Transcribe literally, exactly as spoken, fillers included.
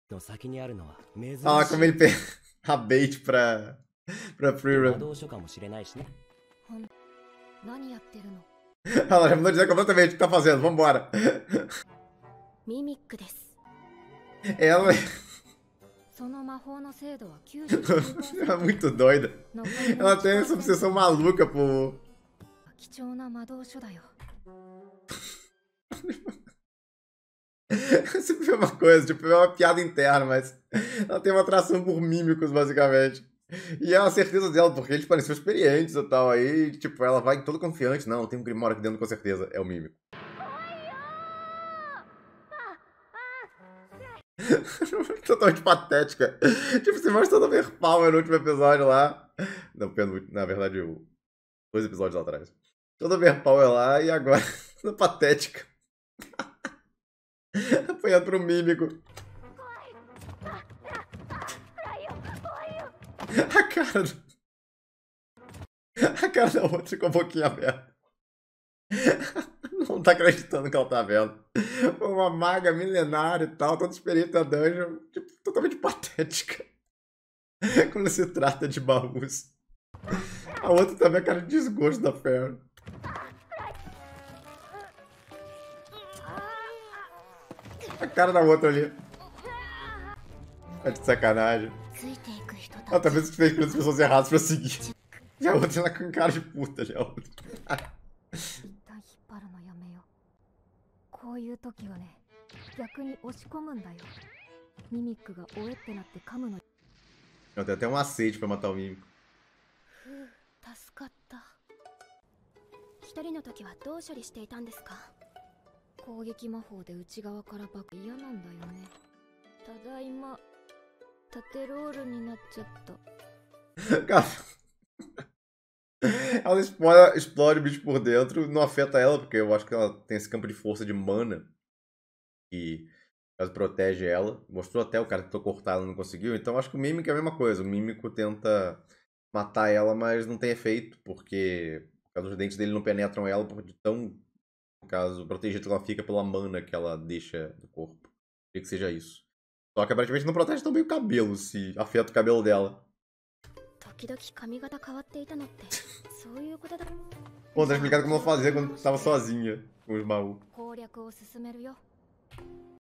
Ah, como ele pega a bait pra, pra Freerun. Ela já mandou dizer completamente o que tá fazendo, vambora. Ela é muito doida. Ela tem essa obsessão maluca por... Sempre é uma coisa, tipo, é uma piada interna, mas ela tem uma atração por mímicos, basicamente. E é a certeza dela, porque eles parecem experientes e tal, aí, tipo, ela vai toda confiante. Não, tem um Grimório aqui dentro com certeza, é o mímico. Totalmente patética. Tipo, você mostra toda overpower no último episódio lá. Não, na verdade, dois episódios lá atrás. Toda overpower lá e agora toda patética. Apanhado por um mímico. A cara do... A cara da outra com a boquinha aberta. Não tá acreditando que ela tá vendo. Uma maga milenária e tal, toda experiente na dungeon, tipo, totalmente patética. Quando se trata de baús. A outra também é cara de desgosto da Fer. A cara da outra ali. É de sacanagem. Ela talvez esteja as pessoas erradas pra seguir. E a outra ela com cara de puta ali, a outra. Eu tenho até um macete pra matar o mímico. Cara, ela explode, explode o bicho por dentro, não afeta ela, porque eu acho que ela tem esse campo de força de mana que caso protege ela. Mostrou até o cara que tentou cortar, ela não conseguiu. Então acho que o Mímico é a mesma coisa. O Mímico tenta matar ela, mas não tem efeito, porque por causa dos dentes dele não penetram ela, por de tão, no caso, protegida que ela fica pela mana que ela deixa do corpo. Queria que seja isso. Só que aparentemente não protege tão bem o cabelo, se afeta o cabelo dela. Pô, tá explicado como ela fazia quando tava sozinha com os baús.